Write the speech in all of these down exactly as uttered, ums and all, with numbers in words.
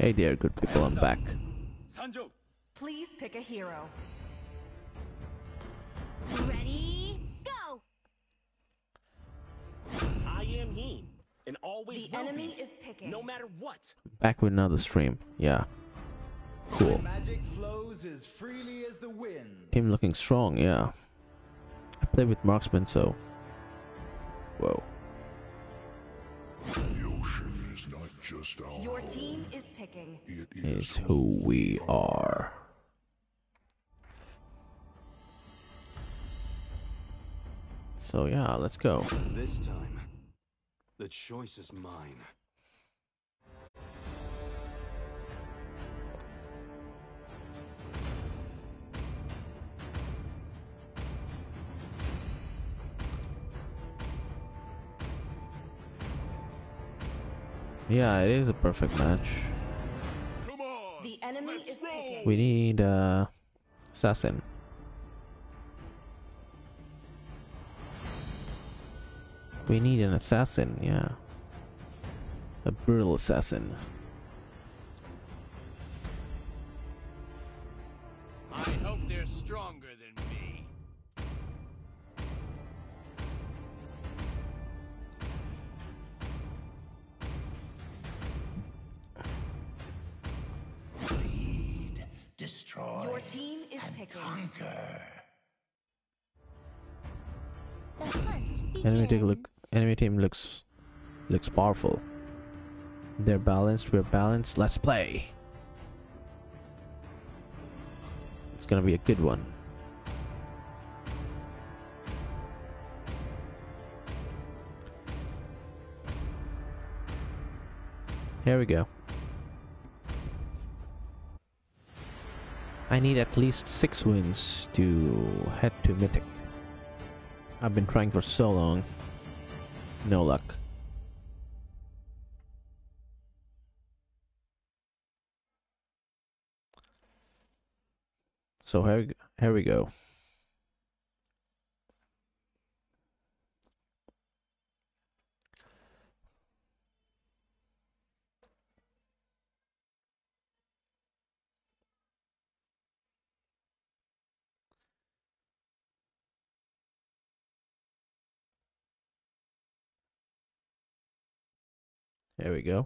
Hey there, good people, I'm back. Please pick a hero. Ready, go! I am he, and always The will enemy be, is picking. no matter what. Back with another stream. Yeah. Cool. Magic flows as freely as the wind. Team looking strong, yeah. I play with marksman, so. Whoa. The ocean is not just our Your home. team is picking. It Is is who we are. So yeah, let's go. This time, the choice is mine. Yeah, it is a perfect match. Come on. The enemy let's is roll. picking. We need uh assassin. We need an assassin, yeah. A brutal assassin. I hope they're stronger than me. Lead, destroy, Your team is picking. conquer. The hunt begins. Enemy team look enemy team looks looks powerful. They're balanced, we're balanced. Let's play. It's gonna be a good one. Here we go. I need at least six wins to head to Mythic. I've been trying for so long. No luck. So here, here we go. There we go.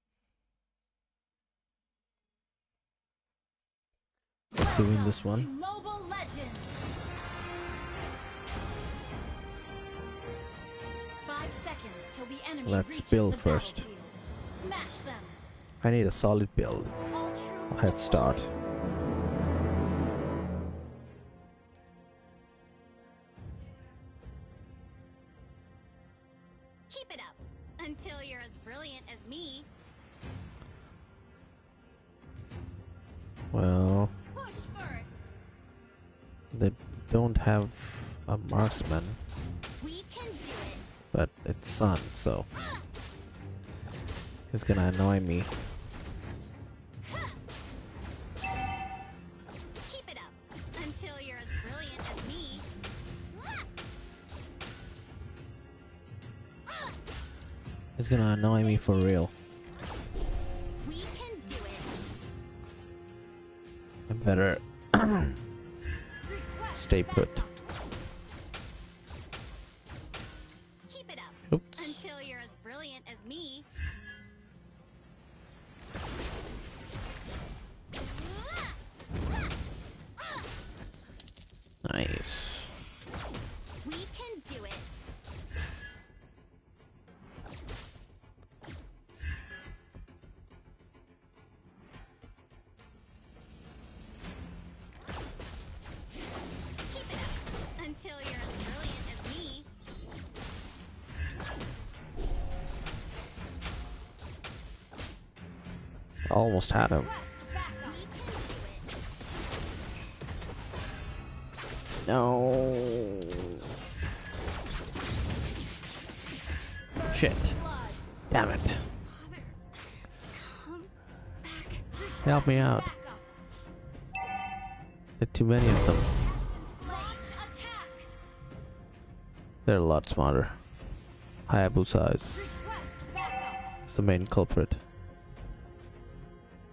To win this one. To Mobile Legends. Five seconds till the enemy Let's reaches build the first. battlefield. Smash them. I need a solid build. All troops Head start. deployed. Keep it up until you're as brilliant as me. Well, Push first. they don't have a marksman, We can do it. but it's Sun, so it's gonna annoy me. Keep it up until you're as brilliant as me. It's gonna annoy me for real. We can do it. I better Request stay put. Keep it up Oops. until you're as brilliant as me. Nice. We can do it. Keep it up until you're as brilliant as me. Almost had him. request backup. We can do it. No. Shit. Blood. Damn it. Come back. Help me out. Backup. There are too many of them. Launch attack. They're a lot smarter. Hayabusa is, Request backup. is the main culprit.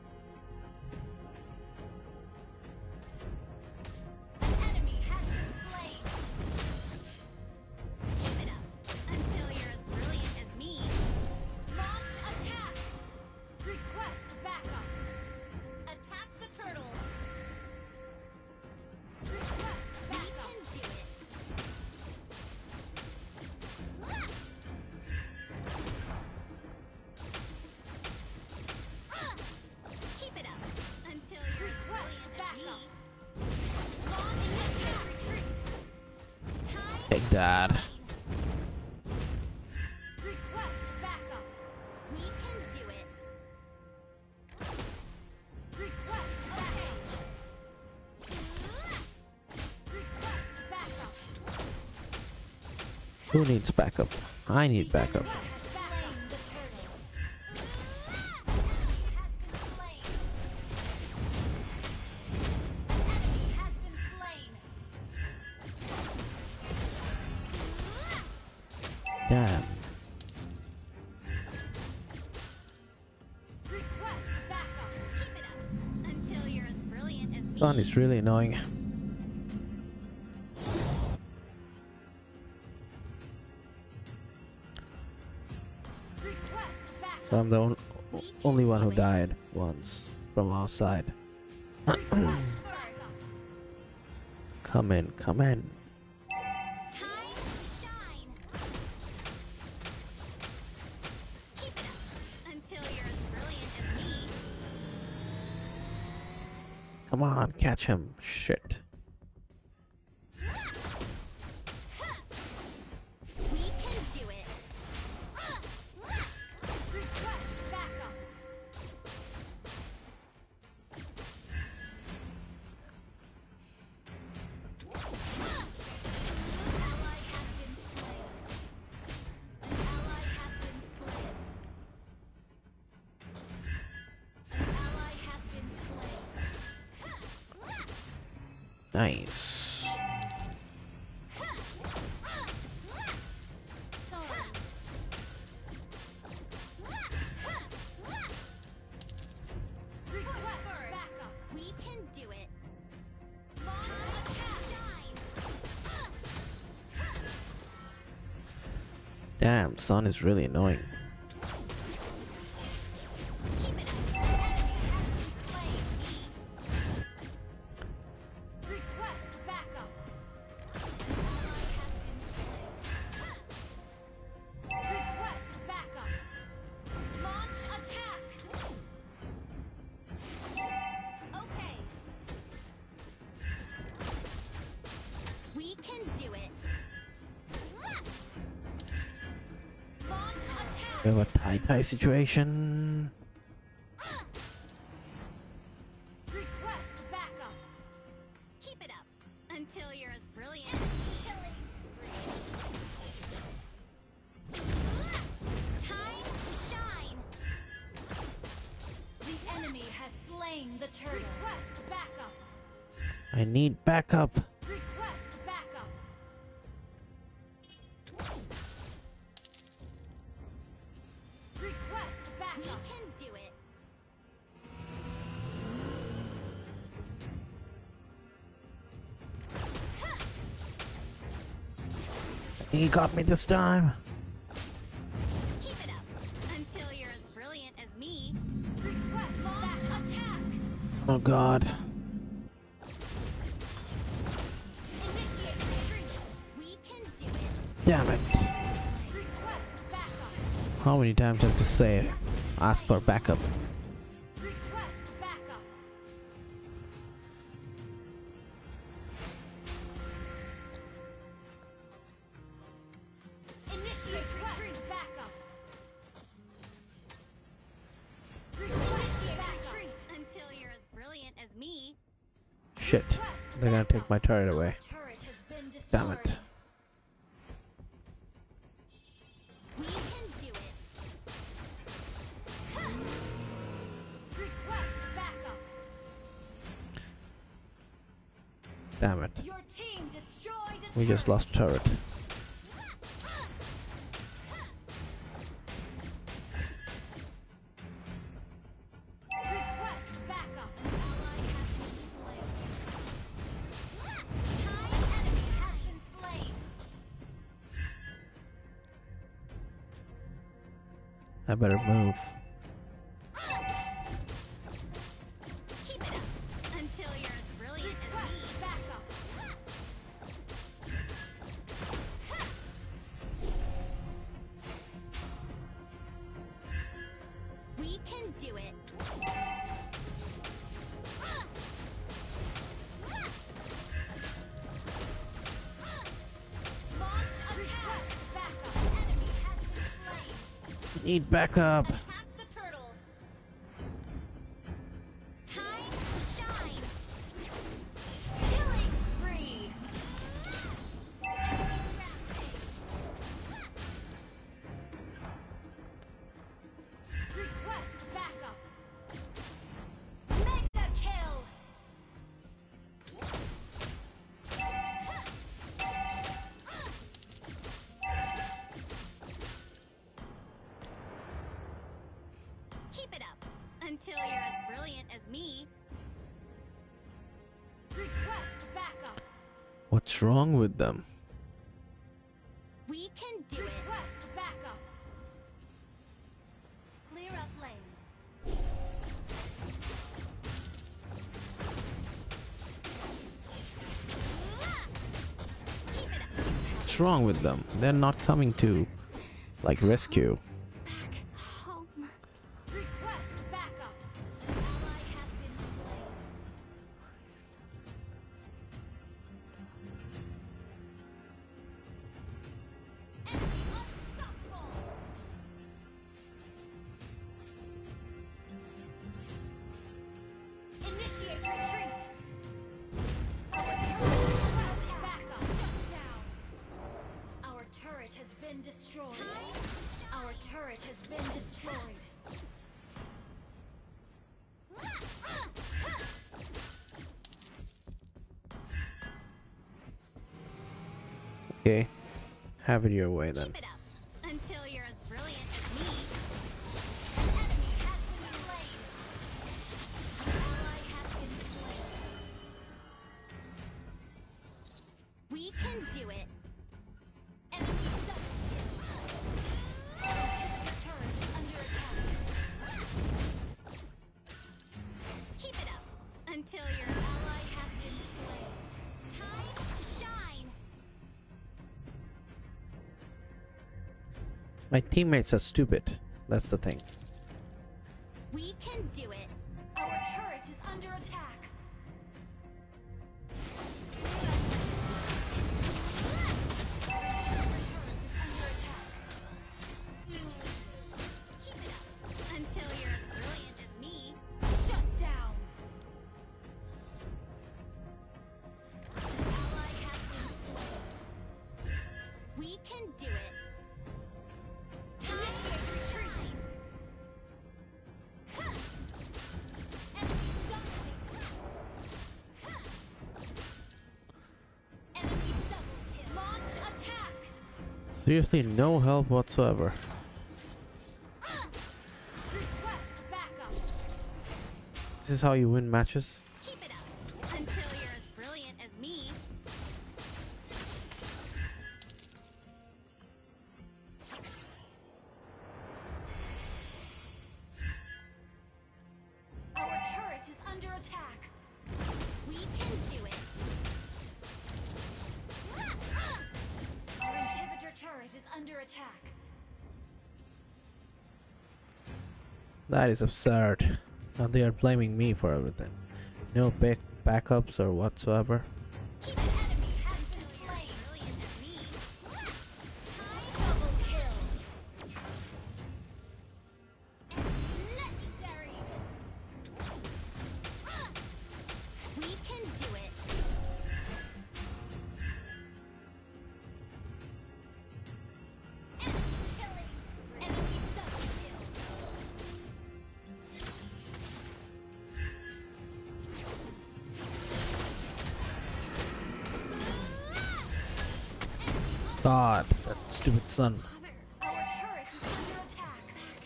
Take that. Request backup. We can do it. Request backup. Request backup. Who needs backup? I need backup. Has slain the turtle. Enemy has been slain. Damn. Request backup. Keep it up until you're as brilliant as me. Sun is really annoying. Request backup. So I'm the on only one who died once from our side. Request backup. Come in, come in. Time to shine. Keep it up until you're as brilliant as me. Come on, catch him. Shit. We can do it. Request backup. Ally has been slain. An ally has been slain. An ally has been slain. Nice. Sorry. Request backup. We can do it. Launch Time to attack. shine. Damn, Sun is really annoying. Keep it up. Enemy has been slain. Request backup. Ally has been slain. Request backup. Launch attack. Okay. We can do it. Launch attack. We have a tie-tie situation. Request backup. Keep it up until you're as brilliant as me. Time to shine. The enemy has slain the turtle. Request backup. I need backup. Request backup. Request We backup. can do it. He got me this time. Keep it up until you're as brilliant as me. Request launch attack. Oh god. Initiate retreat. We can do it. Damn it. Request backup. How many times do I have to say it? Ask for backup. Request backup. Initiate retreat. Backup. Initiate retreat. Until you're as brilliant as me. Shit. They're gonna take my turret away. Turret has been destroyed. Damn it. We can do it. Request backup. Damn it. Your team destroyed a We just turret. lost turret. Request backup. Ally has been slain. Time Enemy has been slain. I better move. keep it up until you're as brilliant as me. Request backup. We can do it. Launch Need backup. Attack the turtle. Time to shine. Killing spree. Request backup. Mega kill. Keep it up until you're as brilliant as me. Request backup. What's wrong with them? We can do it. Request backup. Clear up lanes. Keep it up. What's wrong with them? They're not coming to, like, rescue. Back home. Request backup. An ally has been slain. Enemy unstoppable. Initiate retreat. Our turret has backup. Down. Our turret has been destroyed. Our turret has been destroyed. Okay, have it your way then. Keep it up until you're as brilliant as me. An enemy has been slain. An ally has been slain. We can do it. Enemy double kill. Inhibitor turret is under attack. Keep it up until your ally has been slain. Time to shine. My teammates are stupid. That's the thing. We can do it. Our turret is under attack. Keep it up until you're as brilliant as me. Shut down. An ally has been slain. We can do it. Initiate retreat. Enemy dominating. Enemy double kill. Launch attack. Seriously, no help whatsoever. Request backup. This is how you win matches. Keep it up until you're as brilliant as me. Our turret is under attack. We can do it. Our inhibitor turret is under attack. That is absurd. Now they are blaming me for everything. No back backups or whatsoever. Keep it. Enemy has been slain. Brilliant as me. Time Double kill. legendary. We can do it. Enemy killing. Enemy double kill. God, that stupid son. Our turret is under attack.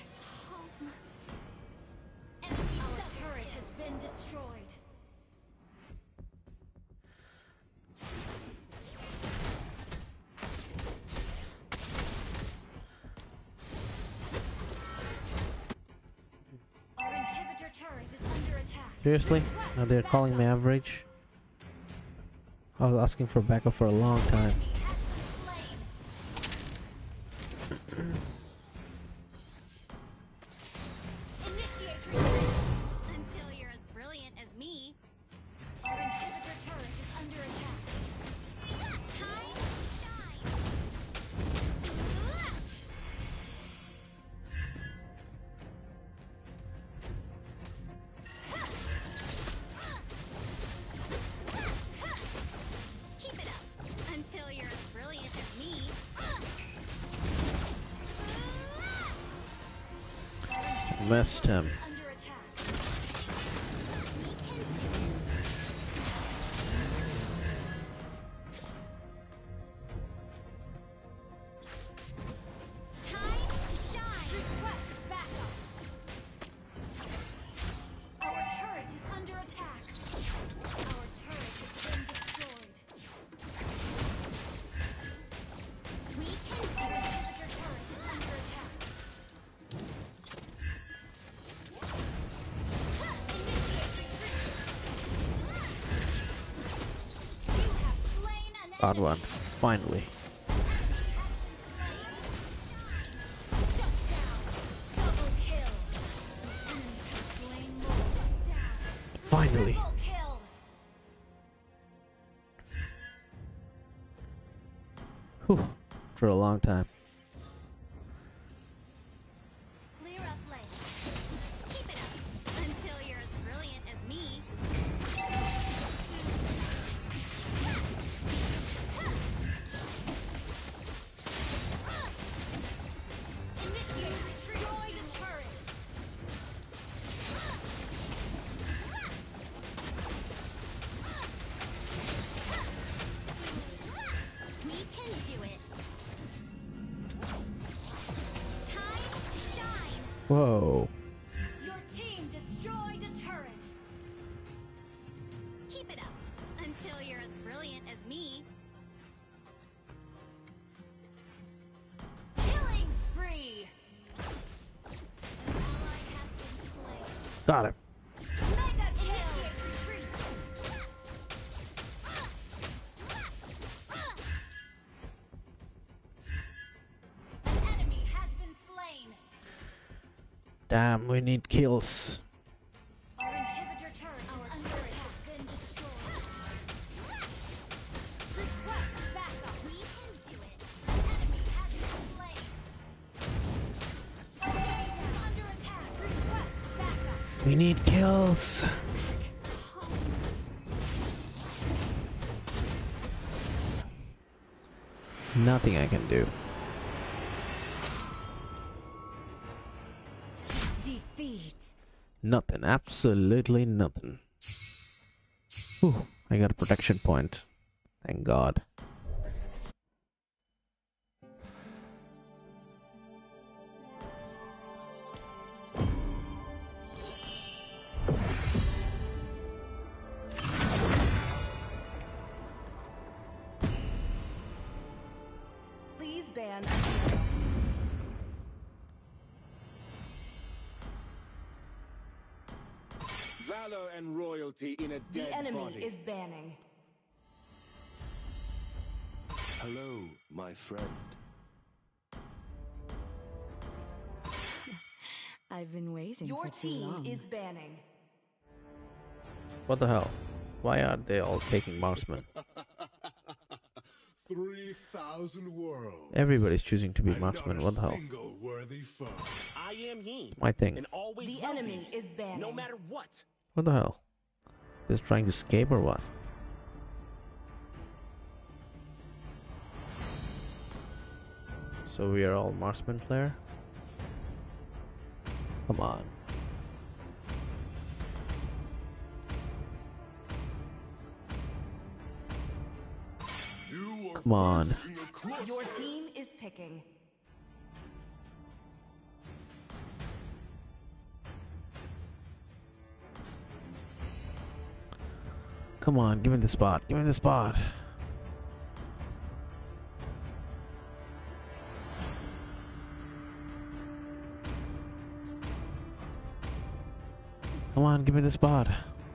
Enemy Our turret has been destroyed. Our inhibitor turret is under attack. Seriously? Now they're calling me average? I was asking for backup for a long time. Enemy has been slain. Initiate retreat. Until you're as brilliant as me. Our inhibitor turret is under attack. Time to shine. missed him. Under attack. Time to shine. Request backup. Our turret is under attack. Our turret has been destroyed. We can do Our it. inhibitor turret is under attack. You have slain an Got enemy. one. Finally. Shut down. Double kill. Enemy has slain more. Shut down. Finally. Triple kill. Whew. For a long time. Clear up lane. Keep it up until you're as brilliant as me. Initiate. Destroy the turret. We can do it. Time to shine. Whoa. Your team destroyed a turret. Keep it up until you're as brilliant as me. Killing spree. Ally has been slain. Got him. Mega kill. Initiate retreat. An enemy has been slain. Damn, we need kills. Our inhibitor turret is under attack. Has been destroyed. Request backup. We can do it. An enemy has been slain. Our base is under attack. Request backup. We need kills. Nothing I can do. Defeat. Nothing. Absolutely nothing. Whew. I got a protection point. Thank God. Please ban. Valor and royalty in a dead The enemy body. is banning. Hello, my friend. I've been waiting Your for too team long. is banning. What the hell? Why are they all taking marksman? Three thousand worlds. Everybody's choosing to be and marksman. not a What the hell? single worthy foe. I am he. My thing. And always The will enemy be, is banning. no matter what. What the hell? Just trying to escape or what? So we are all marksman, Claire? Come on. You are Come on. facing a cluster. Your team is picking. Come on, give me the spot. Give me the spot. Come on, give me the spot.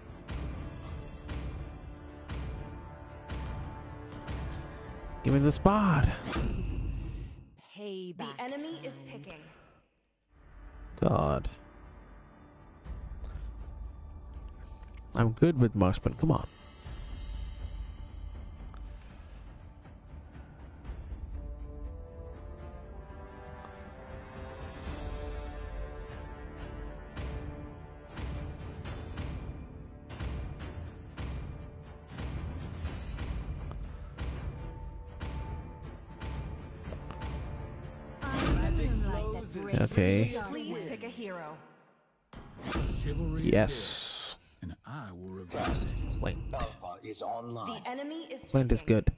Give me the spot. Payback. The enemy is picking. God. I'm good with marksman. Come on. I'm the moonlight that breaks Okay. the Please pick a hero. Chivalry Yes. is dead, and I will reverse it. Clint. Alpha is online. The enemy is Clint is good.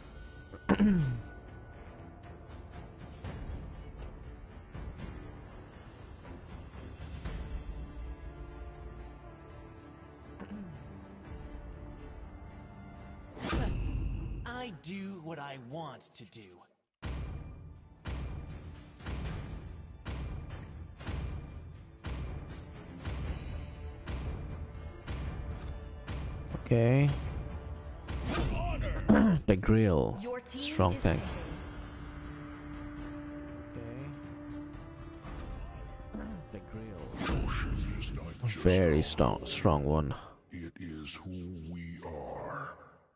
I do what I want to do. Okay. The grill. Your team Strong is tank. picking. Okay. The grill. Motion is not just Very our strong, strong one. It is who we are.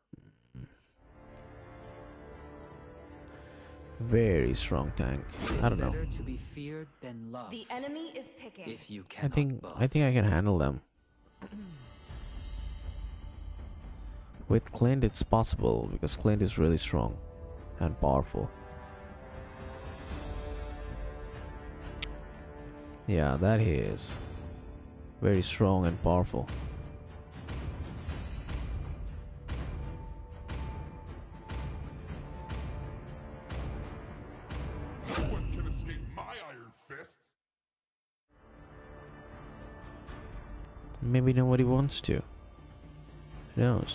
Very strong tank. I don't know. Better to be feared than loved. The enemy is picking. If you I cannot think buff. I think I can handle them. With Clint, it's possible because Clint is really strong and powerful. Yeah, that he is. Very strong and powerful. No one can escape my iron fists. Maybe nobody wants to. Who knows?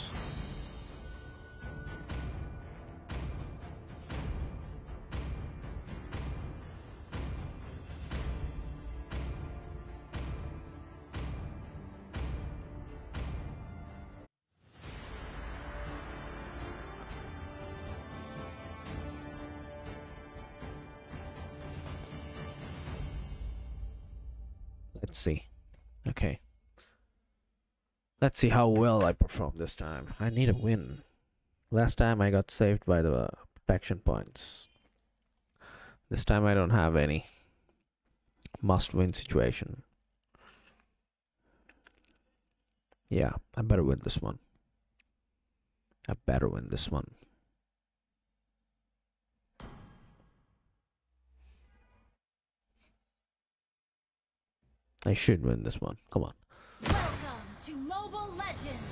Let's see. Okay. Let's see how well I perform this time. I need a win. Last time I got saved by the protection points. This time I don't have any must-win situation. Yeah, I better win this one. I better win this one. I should win this one. Come on. Welcome to Mobile Legends!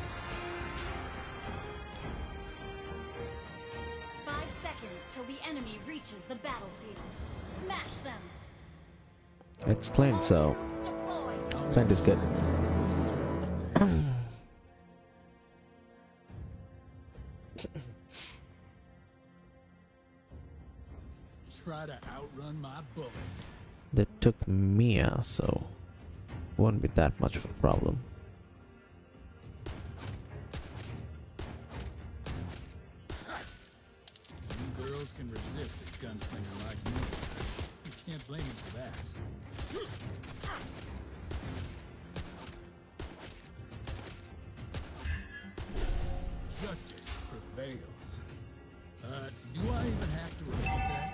Five seconds till the enemy reaches the battlefield. Smash them! It's Clint, so Troops deployed. Clint is good. Try to outrun my bullets. They took Mia, so won't be that much of a problem. You girls can resist a gunslinger like me. You can't blame him for that. Justice prevails. Uh, do I even have to repeat that?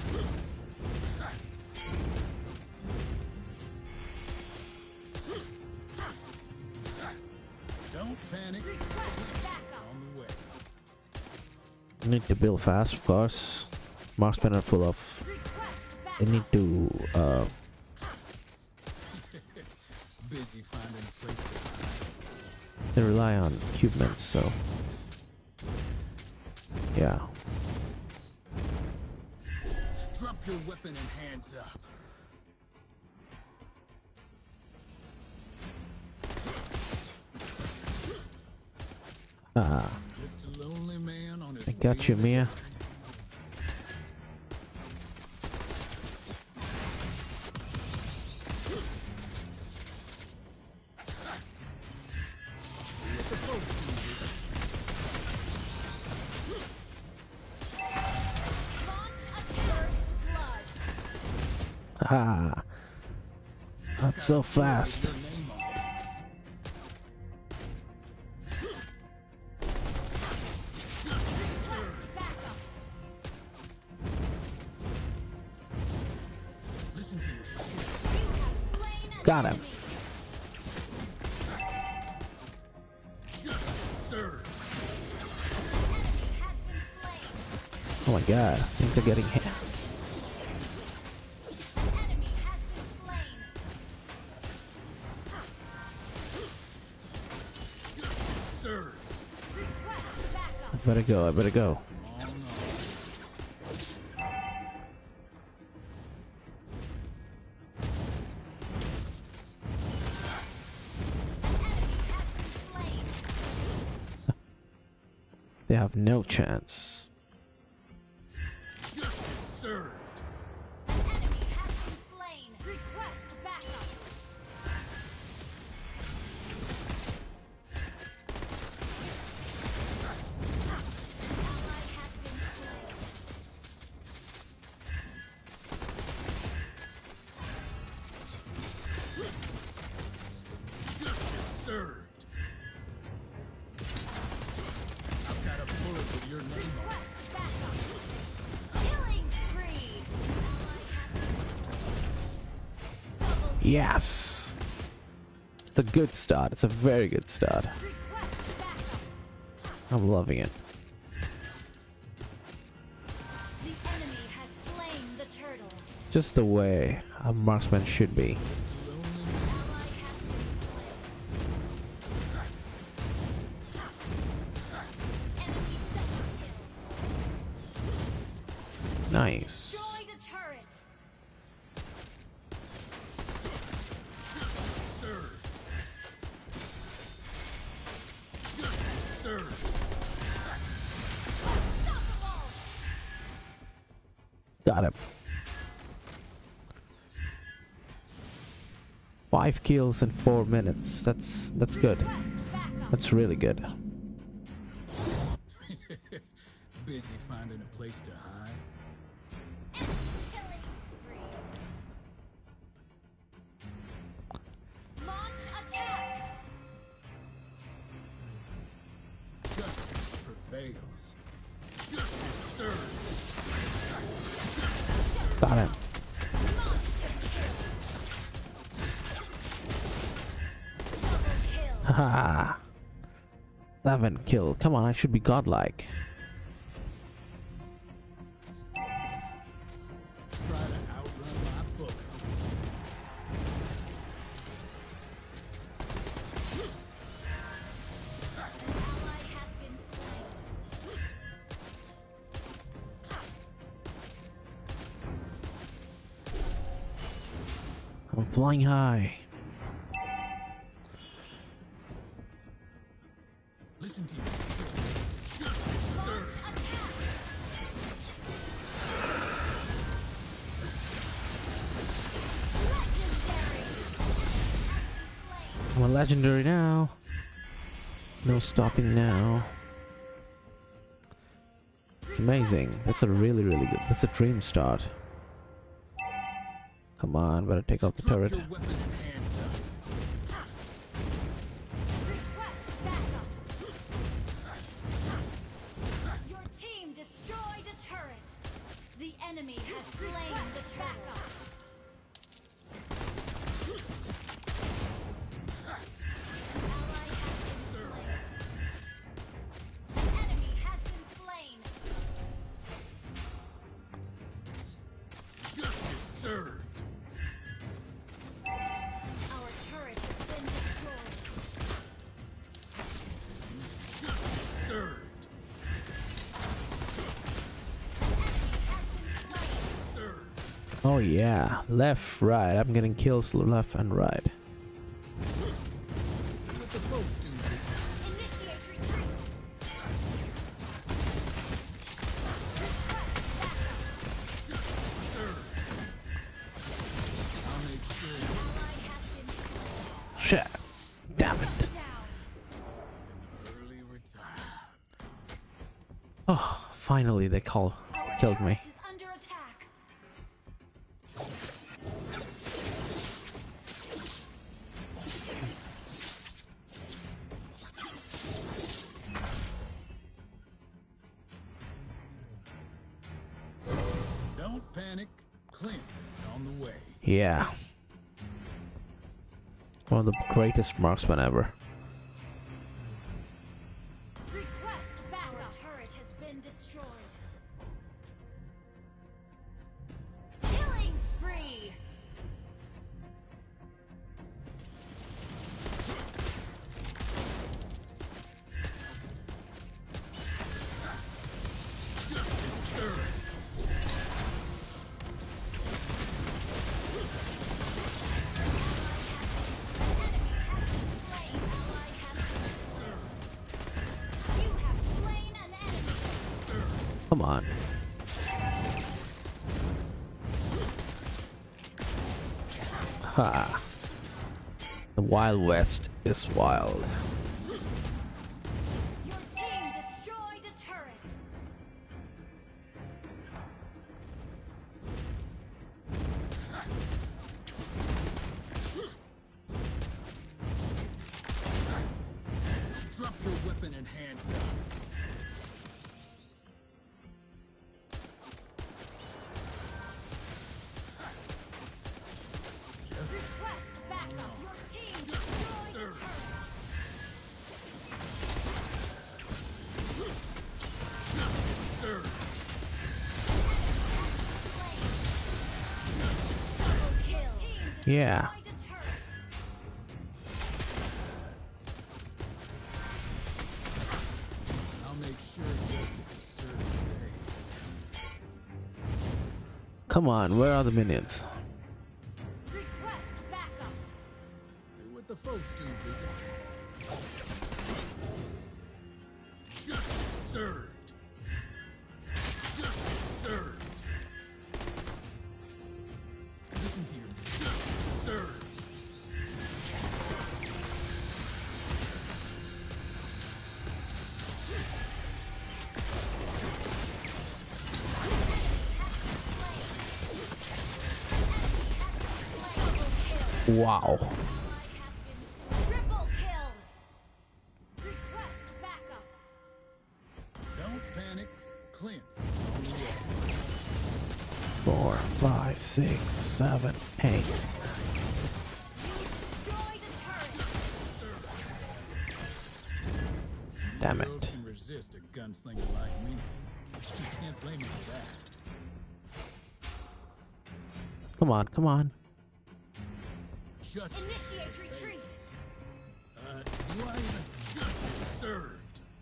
Don't panic. It's on the way. Need to build fast, of course. Marksmen are full of. They need to. Uh, Busy finding a place to hide. they rely on cubements, so yeah. Drop your weapon and hands up. Ah, Just a lonely man on his I got you, Mia. Ah, not so fast. Got him. Oh my god, things are getting hit. better go, I better go. They have no chance. Justice served. An enemy has been slain. Request backup. Ally has been slain. Justice served. I've got a bullet with your name on it. Request backup. Killing spree. Ally has been slain. Double Yes! It's a good start. It's a very good start. request backup. I'm loving it. The enemy has slain the turtle. Just the way a marksman should be. Ally has been slain. Enemy double kill. Nice. Destroyed a turret. Served. Justice served. Unstoppable. Got him. Five kills in four minutes. That's that's good. Request backup. That's really good. Busy finding a place to hide. Enemy killing spree. Launch attack. Justice prevails. Justice served. Got him. Monster kill. Double kill. Haha. Seven kill. Come on, I should be godlike. Try to outrun my bullets. An ally has been slain. I'm flying high. Listen to you. Justice Launch served. attack. Legendary. Slain. I'm a legendary now. No stopping now. It's amazing. That's a really, really good. That's a dream start. Come on, better take out the Drop turret. your weapon and hands up. Request backup. Your team destroyed a turret. The enemy has slain the turret. Ally has been slain. Enemy has been slain. Justice served. Our turret has been destroyed. Justice served. Enemy has been slain. Served. Oh yeah, left, right. I'm getting kills left and right. Let the folks do this. Initiate retreat. Request backup. Served. I'll make sure Ally has been slain. Shit. Damn it. Down. early retire. Oh, finally they call Our killed me. turret is under attack. Don't panic. Clint is on the way. Yeah. One of the greatest marksmen ever. Request backup. Our turret has been destroyed. Killing spree. Come on. Ha. The Wild West is wild. Your team destroyed a turret. Drop your weapon and hands up. Request backup. Your team destroyed a turret. Double kill. Yeah. Destroyed a turret. I'll make sure justice is served today. Come on, where are the minions? Request backup. Do what the folks do, visit. Justice served. Justice served. Listen to your justice served. Wow. Triple kill. Request backup. Don't panic. Clint. Four, five, six, seven, eight. Destroyed a turret. Damn Girls it. can resist a gunslinger like me. You can't blame me for that. Come on, come on. Just Initiate retreat. Uh, do I even justice served?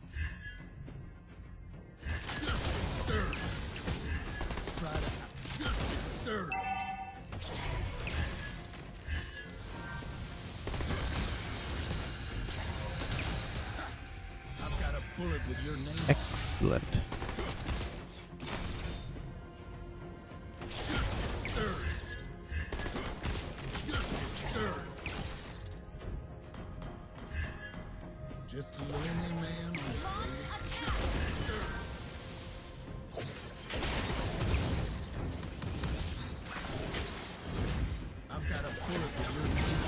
Justice served. Try to justice served. I've got a bullet with your name. Excellent. Justice served. Justice served. Just a lonely man on a Launch attack. I've got a bullet with your name.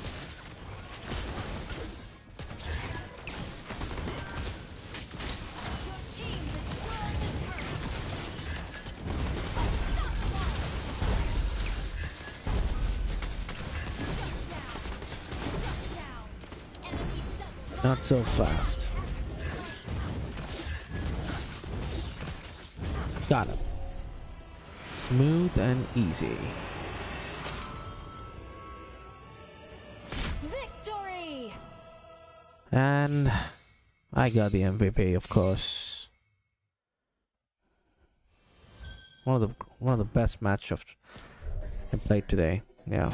Your team destroyed the turret. Unstoppable. Shut down. Shut down. Enemy double. Not so fast. Got him. Smooth and easy. Victory. And I got the M V P, of course. One of the one of the best matchups I played today. Yeah.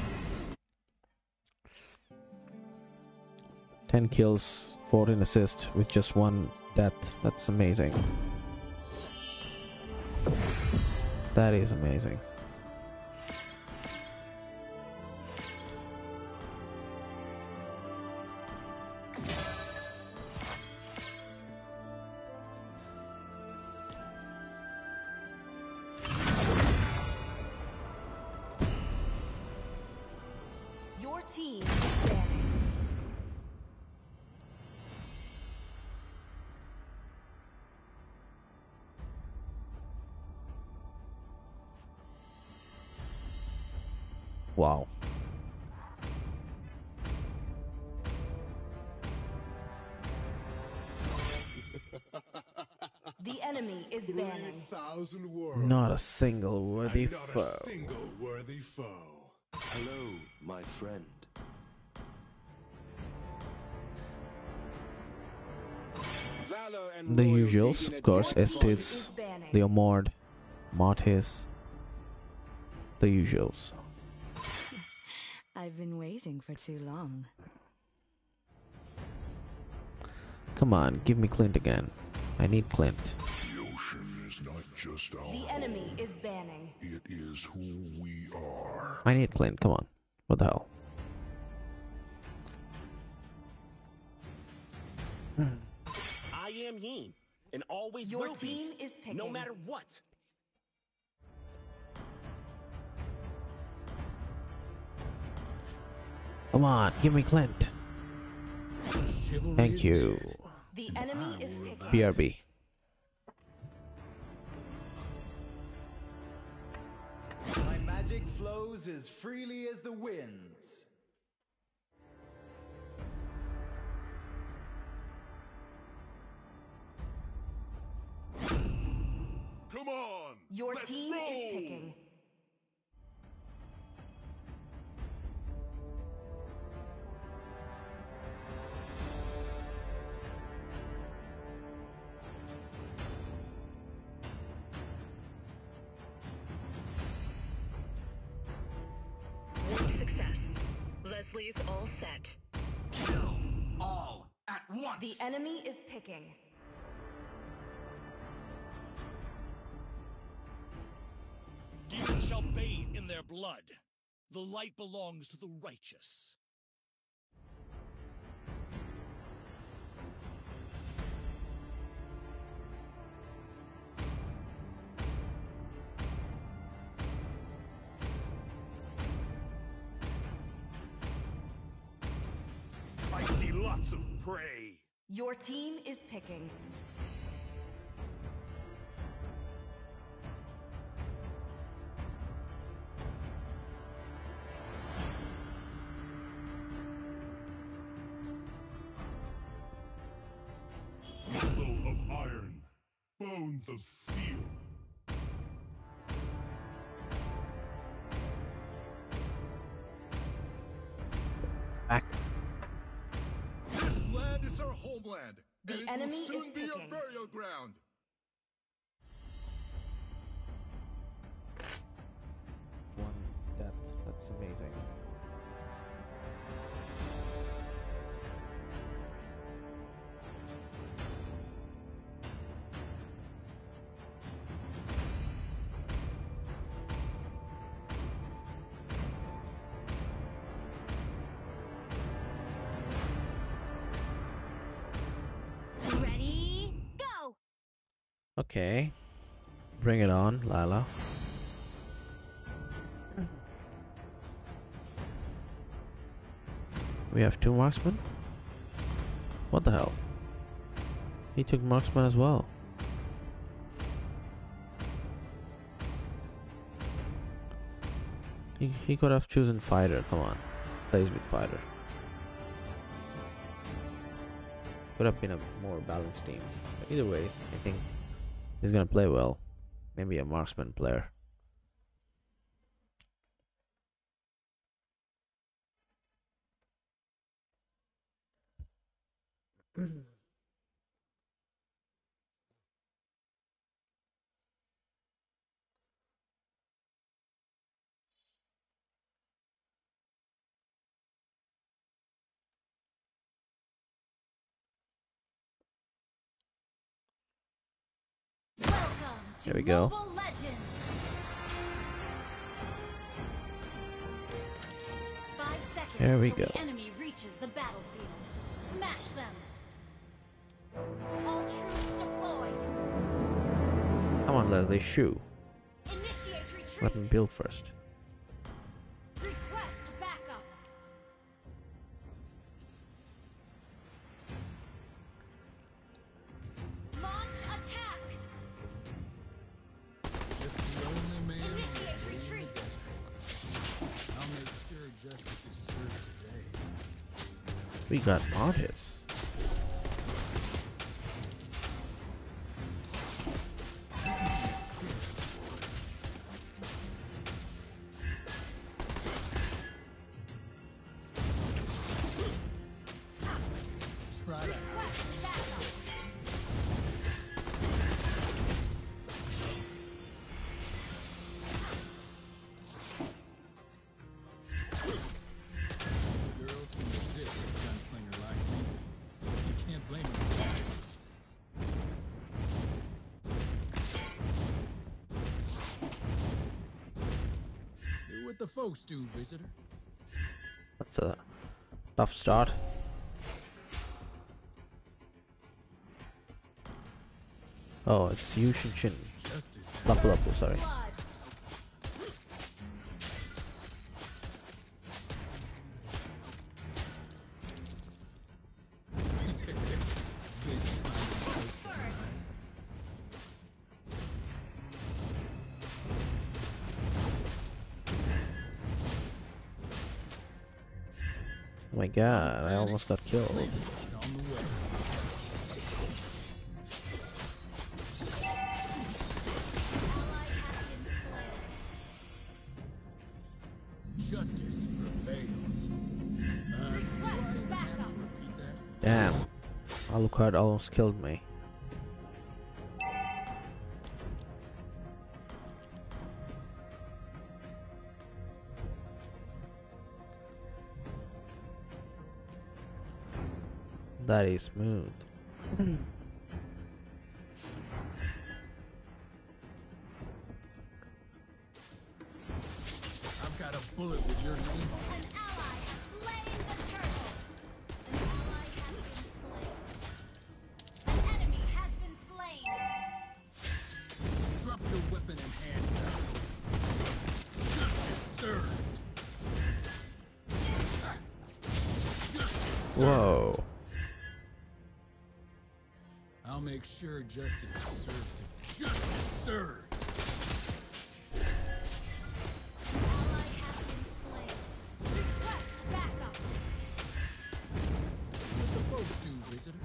ten kills, fourteen assists with just one death. That's amazing. That is amazing. Your team is dead. Wow. The enemy is banning. Thousand worlds. Not a single worthy and not foe. a single worthy foe. Hello, my friend. Valor and The royalty usuals, in a of course, dead body. Estes, Leomord, Mortis. The usuals. I've been waiting for too long. Come on, give me Clint again. I need Clint. The ocean just our The enemy is banning. It is who we are. I need Clint. Come on. What the hell? I am Yin, and always Your will team be, is picking. no matter what. Come on, give me Clint. Chivalry Thank is you. dead. The enemy is picking. B R B. My magic flows as freely as the winds. Come on! Your let's team roll! is picking. Warp success. Leslie's all set. Kill all at once. The enemy is picking. Demons shall bathe in their blood. The light belongs to the righteous. I see lots of prey. Your team is picking. Muscle of iron, bones of steel. Back. This land is our homeland, The and it enemy will soon is be our picking. burial ground. One death. That's amazing. Ready? Go! Okay. Bring it on, Lala. We have two marksmen? What the hell? He took marksman as well. He, he could have chosen fighter, come on. Plays with fighter. Could have been a more balanced team. But either ways, I think he's gonna play well. Maybe a marksman player. Welcome to There we go. Mobile Legends. Five seconds There we till go. the enemy reaches the battlefield. Smash them. All troops deployed. Come on, Leslie, shoot. Initiate retreat. Let me build first. Request backup. Launch attack. Just the only man. Initiate retreat. I'll make sure justice is served today. We got Mortis. Try that. Request backup. Girls can resist a gunslinger like me. the folks do, visitor? That's a tough start. Oh, it's Yushin Shin. Lapu Lapu, sorry. Oh my god, I almost got killed. Justice prevails. Damn, Alucard almost killed me. That is smooth. I've got a bullet with your name on it. An ally has slain the turtle. An ally has been slain. An enemy has been slain. Drop your weapon and hands up. Justice served. Whoa. I'll make sure justice is served to justice served. Ally has been slain. Request backup. What the folks do, visitor?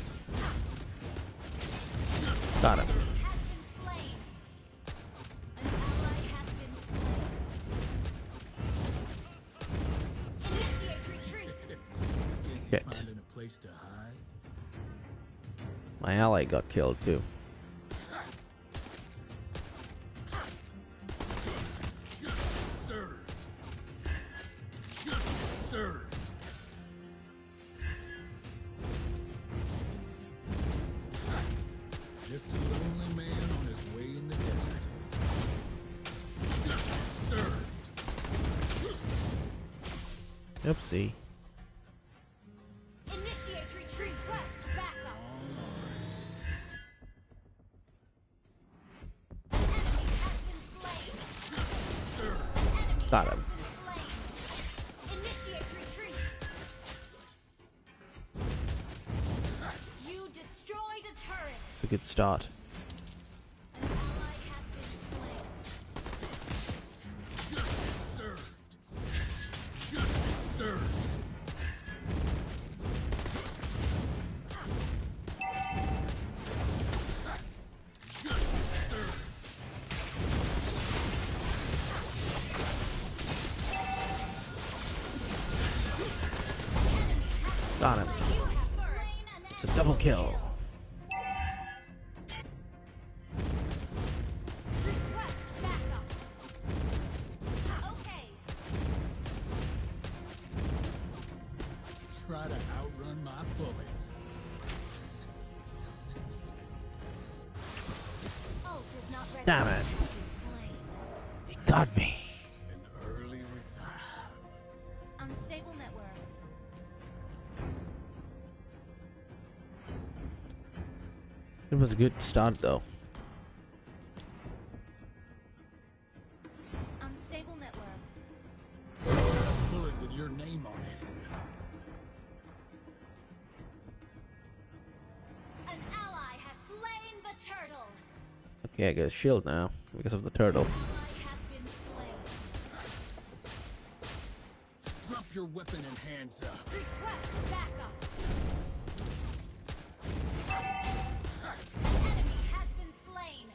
Got him. Has been slain. An ally has been slain. Initiate retreat. Is he Shit. finding a place to hide? My ally got killed too. Justice served. Justice served. Just a lonely man on his way in the desert. Justice served. Oopsie. Initiate retreat. Request backup. An enemy has been slain. Enemy Got has him. been slain. Initiate retreat. You destroyed a turret. It's a good start. An ally has been slain. Justice served. Justice served. Justice served. Got him. You have slain an It's a double kill. Request backup. Okay. Try to outrun my bullets. Ult is not ready. Damn it. Has been slain. He got me. An early retirement. Unstable network. It was a good start though. Unstable network. A bullet with your name on it. An ally has slain the turtle. Okay, I get a shield now because of the turtle. Ally has been slain. Drop your weapon and hands up. Request backup. An enemy has been slain.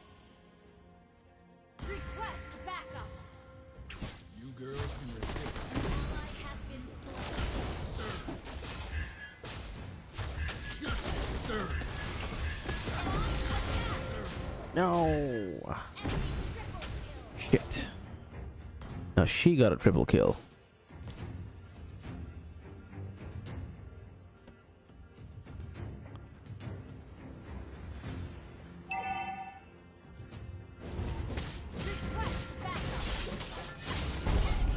Request backup. You girls can resist. An ally has been slain. Justice served. No. Enemy triple kill. Shit. Now she got a triple kill. Request backup. Enemy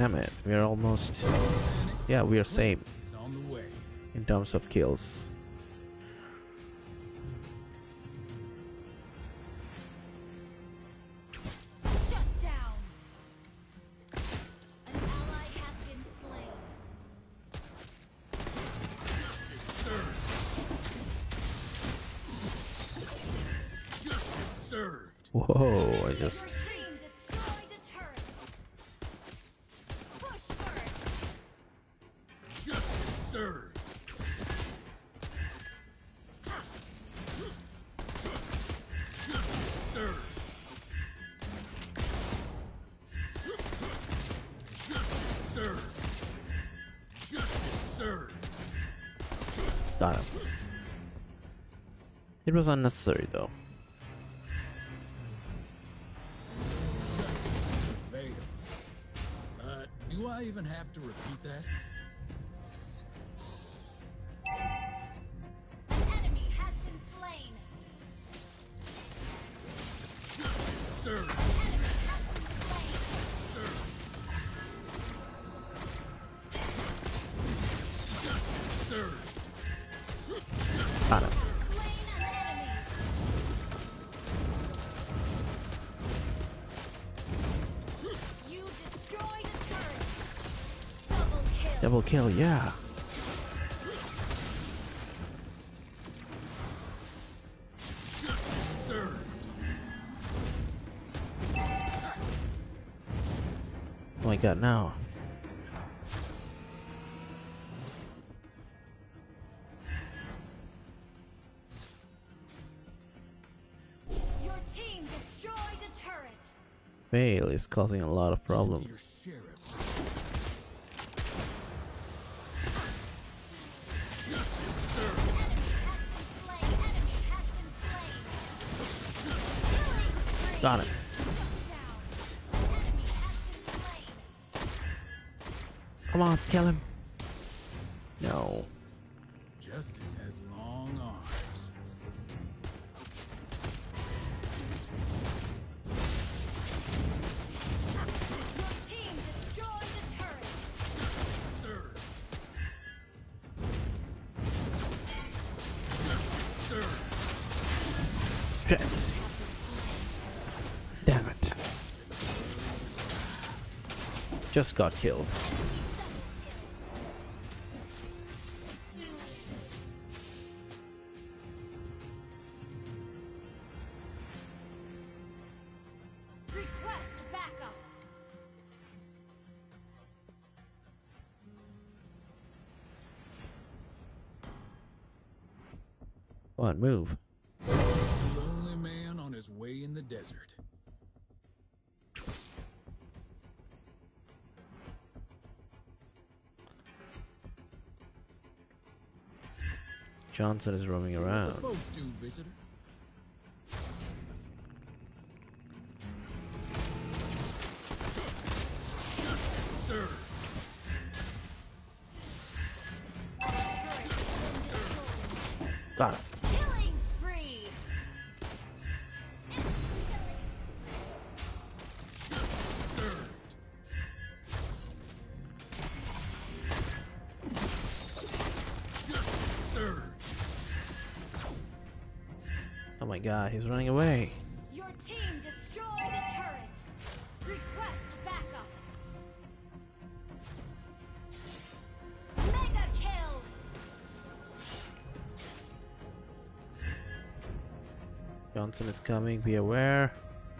Damn it, we're almost... Yeah, we are same It's on the way. in terms of kills. Shut down. An ally has been slain. Justice served. Whoa, I just... Team destroyed a turret. Push first. Justice served. Justice served. Justice served. Justice served. Got him. It was unnecessary though. Fails. Uh, do I even have to repeat that? An enemy has been slain. Justice served. An enemy has been slain. Served. Justice served. Got him. Slain an enemy. You destroyed a turret. Double kill. Double kill, yeah. Justice served. Oh my god, now. Your team destroyed a turret. Fail is causing a lot of problems. Your sheriff. Justice served. Enemy has been slain. Enemy has been slain. Killing spree. Got it. Down. Enemy has been slain. Come on, kill him. No. Justice has long arms. Your team destroyed a turret. Served. Justice served. Shit. Damn it. Just got killed. Request backup. Come on, move. Lonely man on his way in the desert. Johnson is roaming The around. folks do, visitor. Justice served. Got him. Killing spree. Justice served. Justice served. Oh my god, he's running away. Your team destroyed a turret. Request backup. Mega kill. Johnson is coming, be aware.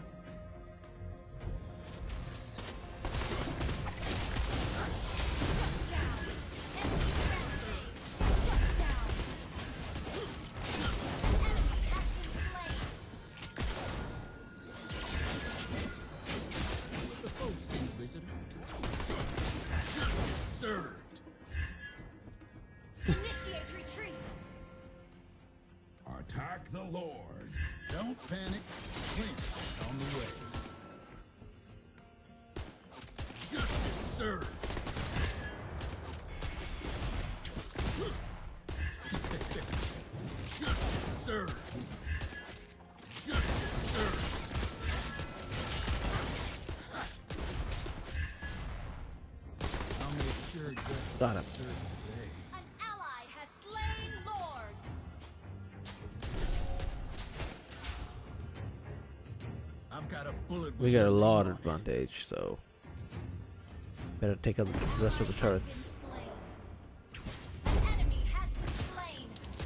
The folks do, visitor. Justice served. Initiate retreat. Attack the Lord. Don't panic. Clinch on the way. Justice served. Justice served. Justice served. Got him. An ally has slain Lord. I've got a bullet. We got a lot of advantage, so better take out the rest of the turrets. An enemy has been slain.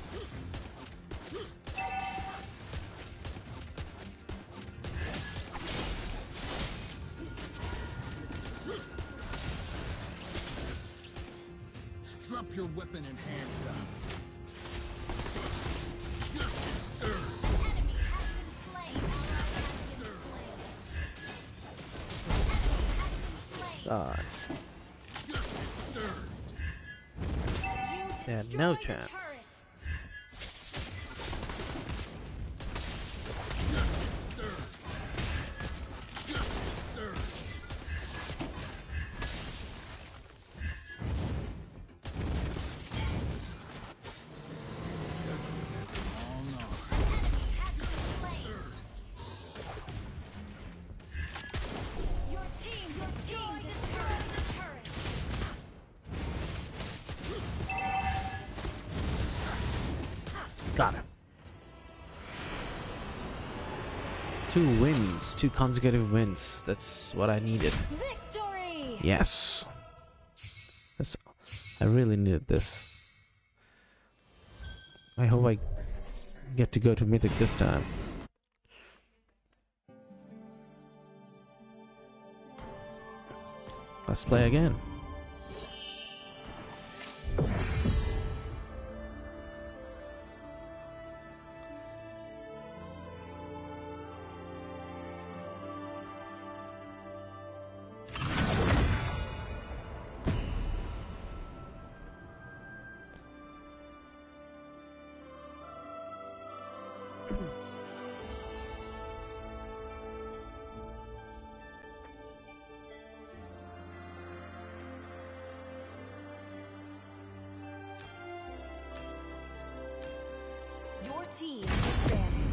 Drop your weapon and hands down. Justice served. An enemy has been slain. Ally has been slain. An enemy has been slain. God. Justice served. You They had destroyed no the chance. turret. Justice served. Justice served. Justice has a long arm. An enemy has been slain. Your team destroyed the turret. The turret. Got him. Two wins, two consecutive wins. That's what I needed. Victory! Yes. That's, I really needed this. I hope I get to go to Mythic this time. Let's play again. Your team is banning.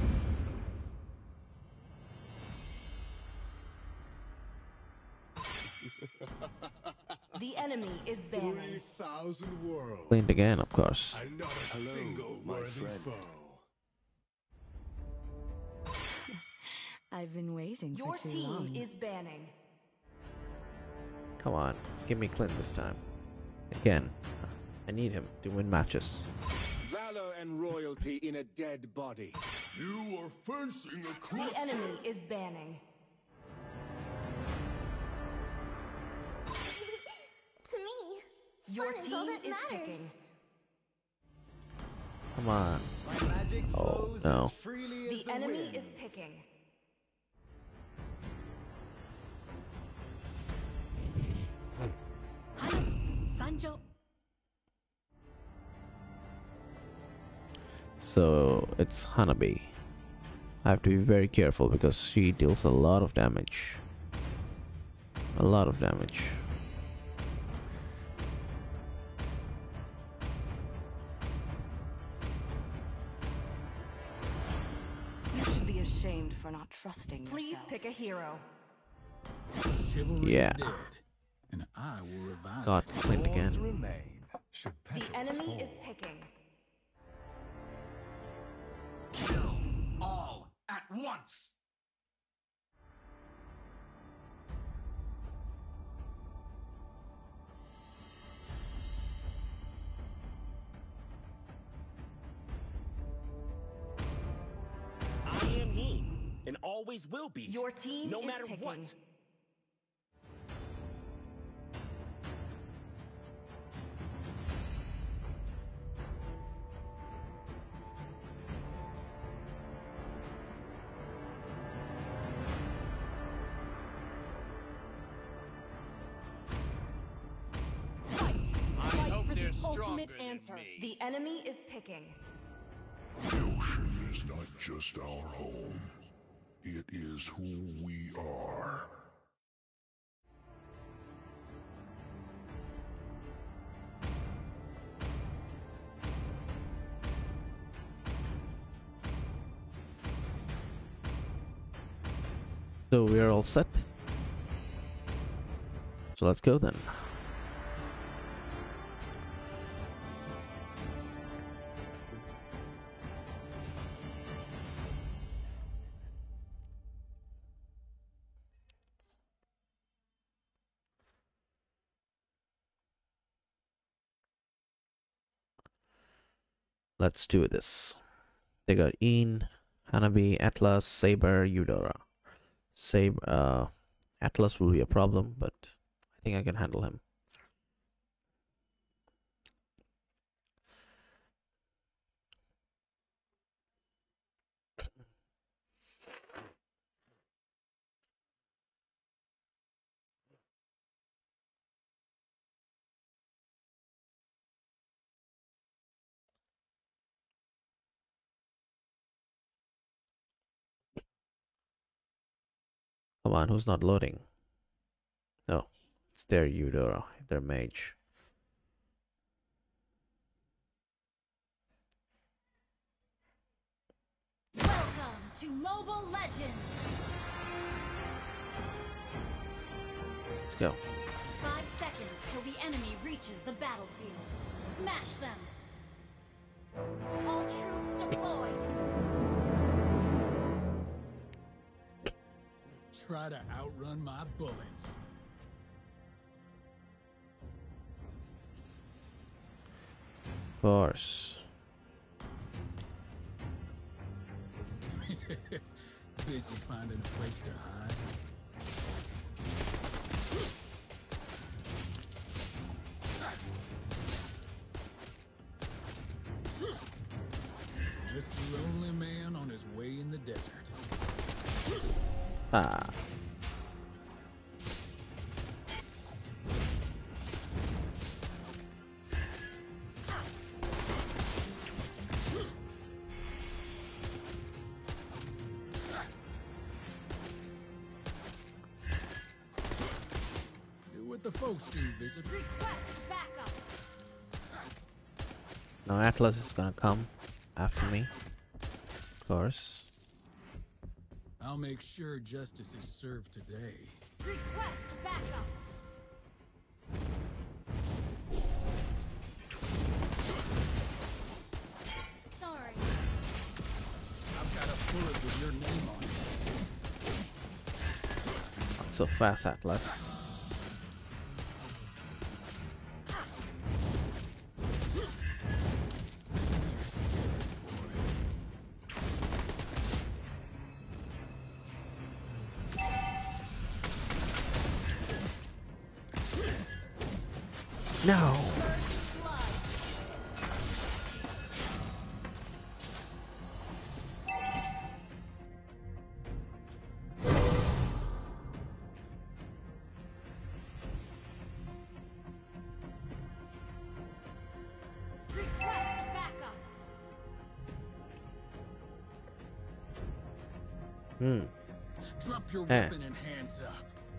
The enemy is banning. Three thousand worlds. Playing again, of course. And not a Hello, single my worthy friend. foe. I've been waiting Your for too team long. is banning. Come on, give me Clint this time. Again, I need him to win matches. Valor and royalty in a dead body. You are facing a The cluster. enemy is banning. To me, Your fun is all team that is matters. picking. Come on. My magic Oh, flows no. as freely as The the enemy wind. is picking. Sancho. So it's Hanabi. I have to be very careful because she deals a lot of damage. A lot of damage. You should be ashamed for not trusting Please yourself. pick a hero. Chivalry Yeah. is dead, and I will revive God, it. Clint Thorns again. remain. Should The petals enemy fall. is picking. Kill all at once. I am he, and always will be. Your team no is matter picking. what. Fight. I Fight hope for they're the ultimate stronger than answer. me. The enemy is picking. The ocean is not just our home. It is who we are. So we are all set. So let's go then. Let's do this. They got Een, Hanabi, Atlas, Saber, Eudora. Saber, uh, Atlas will be a problem, but I think I can handle him. Come on, who's not loading? No, it's their Eudora, their mage. Welcome to Mobile Legends! Let's go. Five seconds till the enemy reaches the battlefield. Smash them! All troops deployed! Try to outrun my bullets. Of course. Busy finding a place to hide. Just a lonely man on his way in the desert. Ah. Do what the folks do, visit. Request backup! Now Atlas is gonna come after me. Of course. I'll make sure justice is served today. Request backup! Sorry. I've got a bullet with your name on it. Not so fast, Atlas. No. Request backup! Hmm. Drop your Eh. weapon and hands up.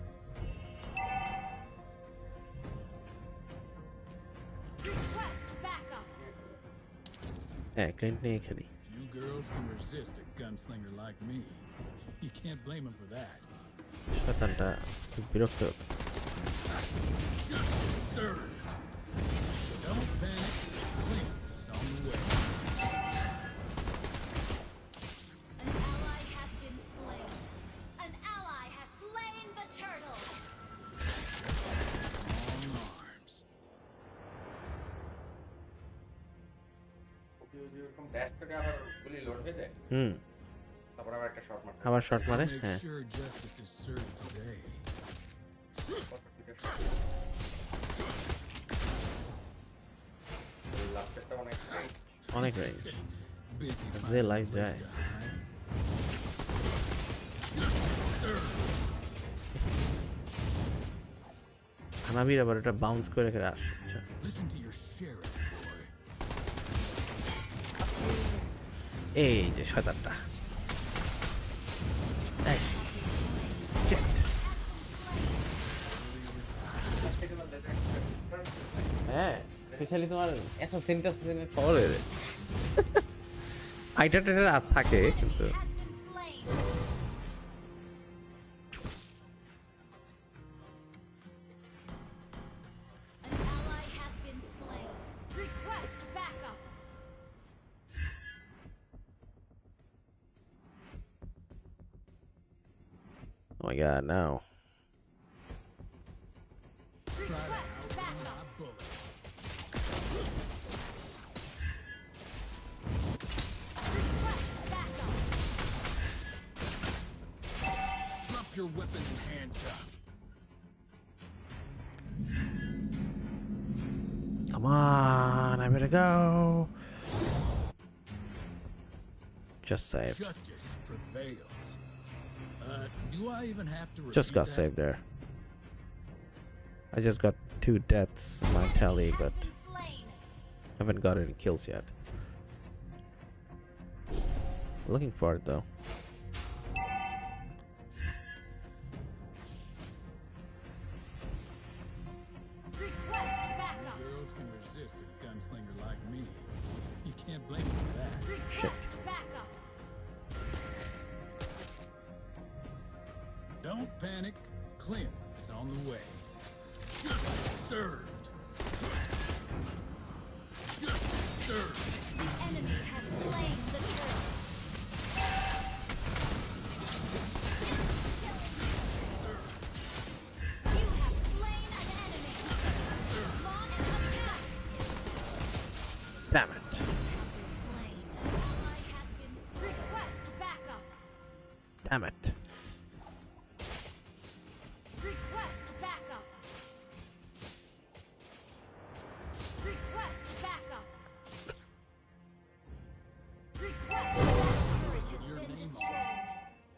Request backup! Eh, Clint নিয়ে খেলি। Few girls can resist a gunslinger like me. You can't blame them for that. শয়তানটা খুব বিরক্ত হচ্ছে। Justice served. Don't panic. Clean's on the way. An ally has been slain. An ally has slain the turtle. Long arms. হুম। আবার shot মারে, Make হ্যাঁ। sure justice is served today. অনেক range. Busy যে finding a life place যায়। to hide. Justice served. হানাবির আবার এটা bounce করে রেখে আসছে। Listen to your sheriff, boy. এই যে শয়তানটা। এই, shit. হ্যাঁ, স্পেশালি তোমার অ্যাসাসিনটা সিজনের পরে ফাইটার টাইটার আর থাকে কিন্তু Has been slain. An ally has been slain. Request backup! oh my god, no. Request backup! My bullet. Keep your weapons and hands up. Come on, I better go. Just saved. Justice prevails. Uh, do I even have to Just repeat got that? saved there. I just got two deaths in my tally, but haven't got any kills yet. Looking for it though. Request backup. Girls can resist a gunslinger like me. You can't blame me for that. Shit. Request backup. Don't panic. Clint is on the way. Just served. Just served. The enemy has slain the turret. You have slain an enemy. Launch attack. Damn it. Slain. Ally has been slain. Request backup. Damn it. Request backup. Request backup. Request backup. Turret has been destroyed.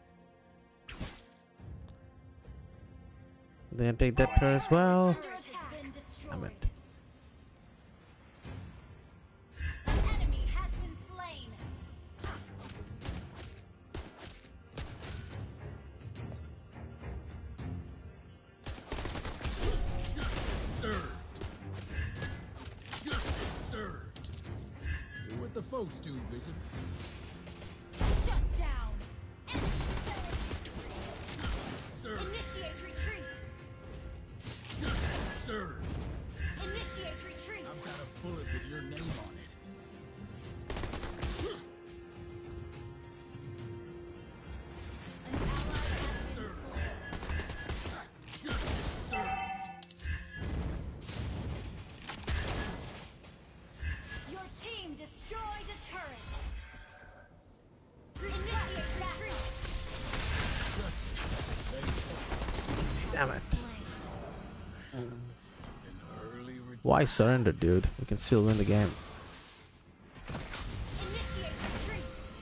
Then take that turret as well. Turret has been destroyed. Damn it. An enemy has been slain. Served. Justice served. Do what the folks do, visitor. Shut down. Enemy Served. Initiate retreat. Justice served. Initiate retreat. I've got a bullet with your name on it. An ally has been slain. Justice served. Your team destroyed a turret. Initiate retreat. Damn it. An early return. Why surrender, dude? We can still win the game. Initiate retreat.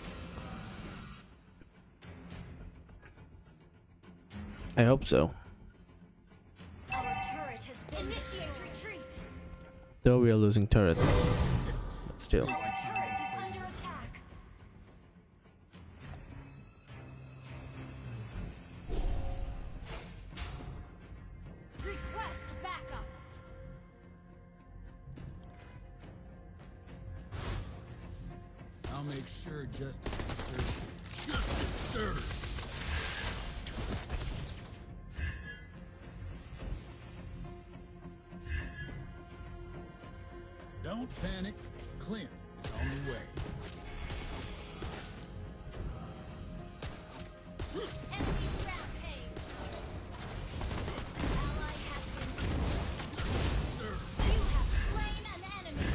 I hope so. Our turret has been initiate retreat. Though we are losing turrets. But still. Our turret is under attack. Request backup. I'll make sure justice is served. Justice served. Don't panic. Clint is on the way. Enemy rampage. Ally has been slain. You have slain an enemy.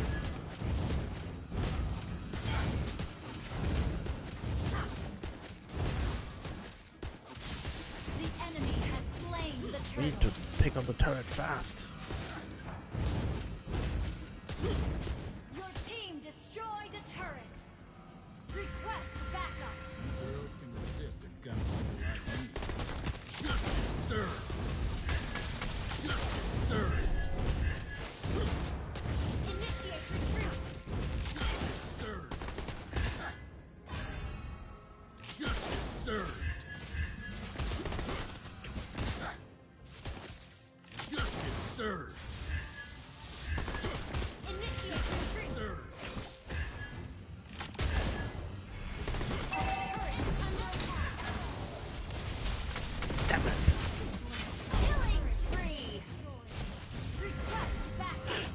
The enemy has slain the We need turret. to pick up the turret fast. Your team destroyed a turret. Request backup. Girls can resist a gunslinger like me. Justice served. Justice served. Initiate retreat. Served. Justice served. Justice served. Initiate retreat. Served. Turret is under attack. Damn it. Killing spree. Request backup.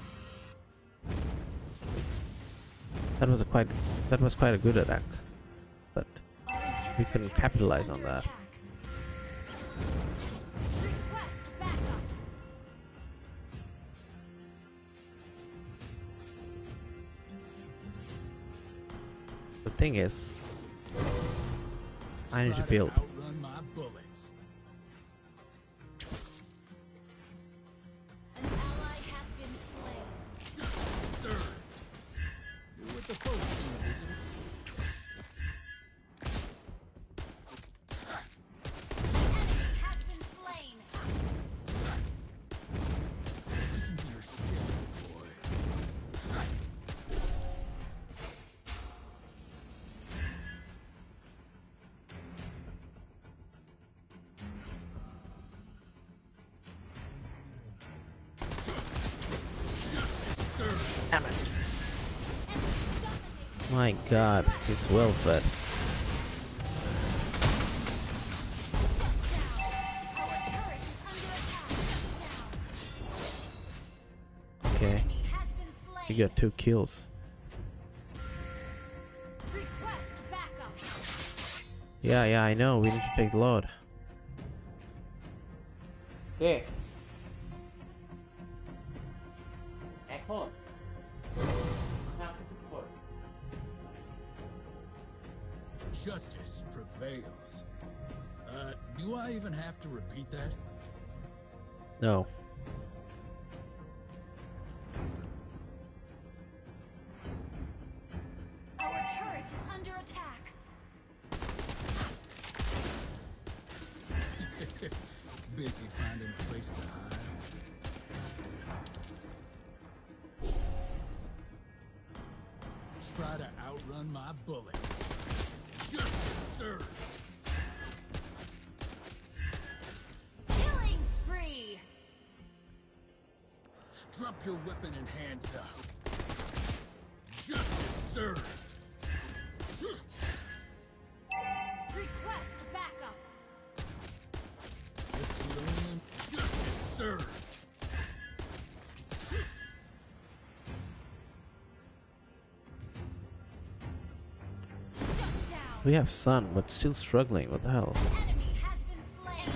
That was a quite that was quite a good attack. But Our inhibitor we couldn't turret capitalize is on under that. attack. Request backup. The thing is, I need to Try build. outrun my bullets. Damn it. My god, he's well fed. Okay. You got two kills. Yeah, yeah, I know. We need to take the load. Okay. Echo. Justice prevails. Uh, do I even have to repeat that? No. Our turret is under attack. Busy finding a place to hide. Try to outrun my bullets. Justice served. Killing spree. Drop your weapon and hands up. Justice served. Request backup. Justice served. We have Sun, but still struggling. What the hell? Enemy has been slain.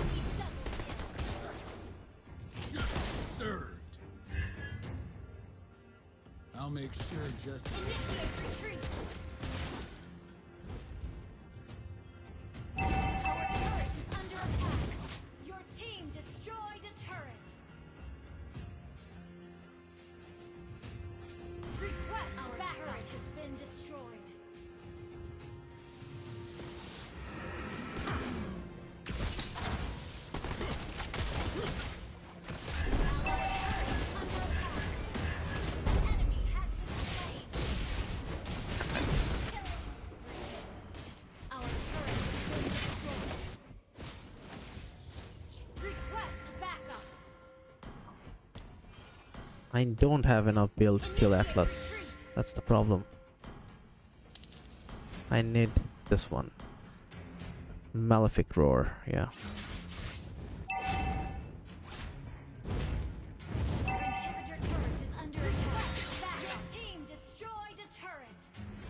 Justice served. I'll make sure justice. Initiate retreat. Our turret is under attack. Your team destroyed a turret. Request Our backup. Turret has been destroyed. I don't have enough build to kill Atlas. That's the problem. I need this one. Malefic Roar, yeah. Our inhibitor turret is under attack. Your team destroyed a turret.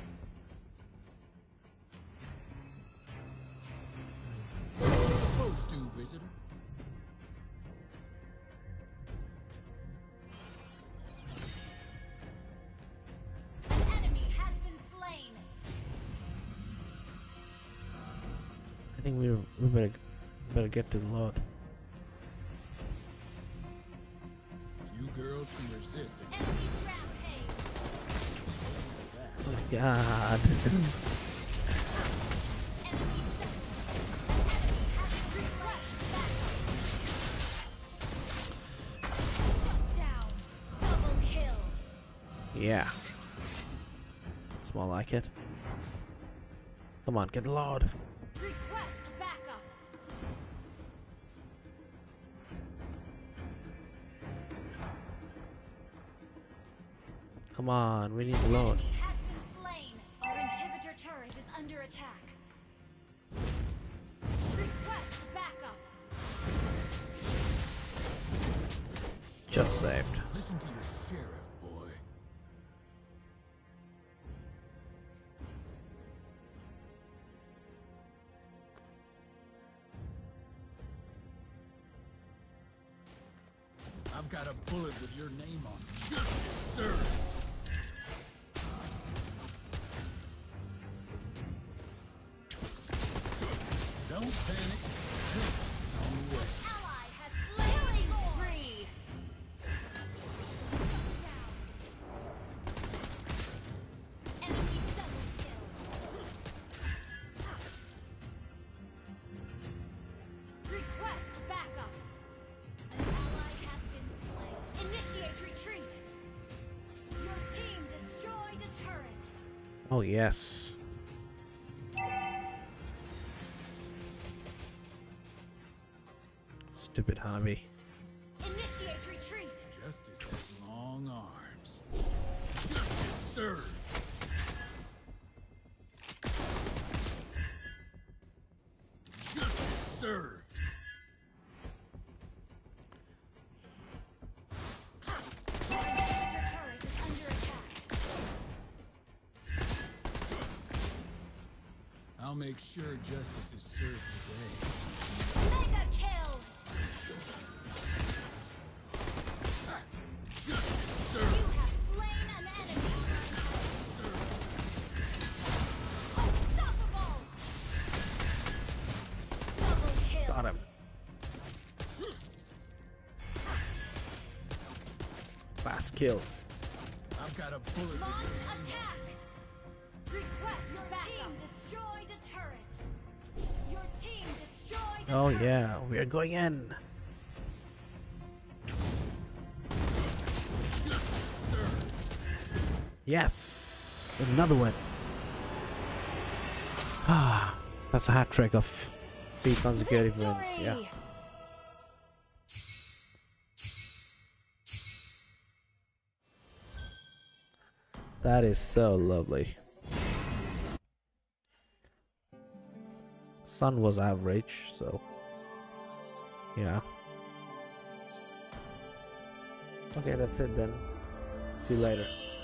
Supposed to, visitor. Enemy has been slain. I think we we better better get to the load. You girls can resist it. Enemy rampage. Oh my god. Yeah. It's more like it. Come on, get the load. Request backup. Come on, we need the load. Enemy has been slain. Our inhibitor turret is under attack. Request backup. Just saved. Listen to your sheriff, boy. I've got a bullet with your name on it. Justice served. Don't panic. Justice is on the way. Ally has slain spree. Enemy double kill. Request backup. An ally has been slain. Initiate retreat. Your team destroyed a turret. Oh yes. Stupid Hanabi. Initiate retreat. Justice has long arms. Justice served. Justice served. I'll make sure justice is served today. Mega kill! Justice You served. have slain an enemy! Unstoppable! Double kill! Got him. Fast kills. I've got a bullet. Launch attack! Request backup! Your team destroyed a turret! Your team destroyed a Oh turret! yeah, we are going in. Yes, another one. Ah, that's a hat trick of three consecutive wins. Yeah. Victory! That is so lovely. Sun was average, so yeah. Okay, that's it then. See you later.